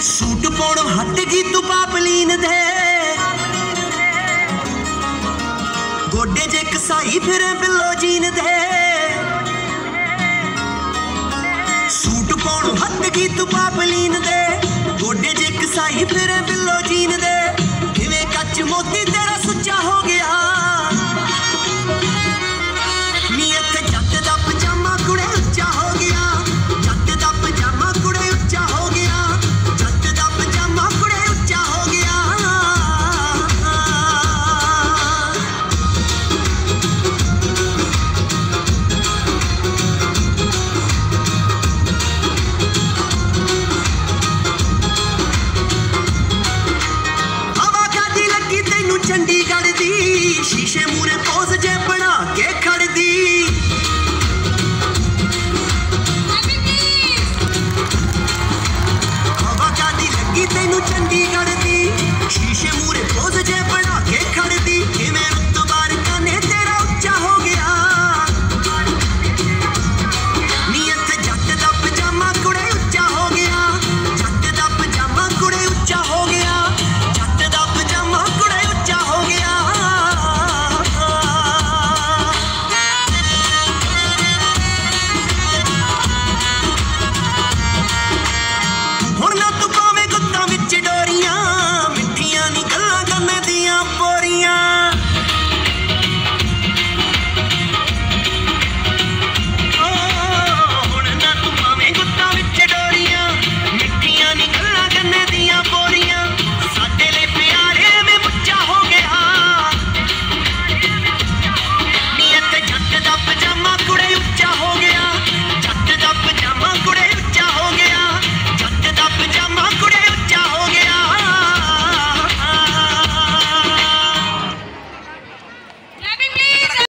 Suit पाउणों हट गई तू पापलीन दे, गोडे जे कसाई फिरे बिलो जीन दे। सूट पाउणों हट गई तू पापलीन दे, गोडे जे कसाई फिरे बिलो जीन दे। किवें कच मोती तेरा सुच्चा हो गया, नी इत्थे जट दा पजामा कुड़े उच्चा हो गया, जट दा पजामा कुड़े उच्चा हो गया, जट दा पजामा कुड़े उच्चा हो गया। हवा कादी लगी तैनू चंडीगढ़ दी, शीशे मूरे पोज जे बना के खड़दी। हवा कादी लगी तैनू चंडीगढ़ दी, शीशे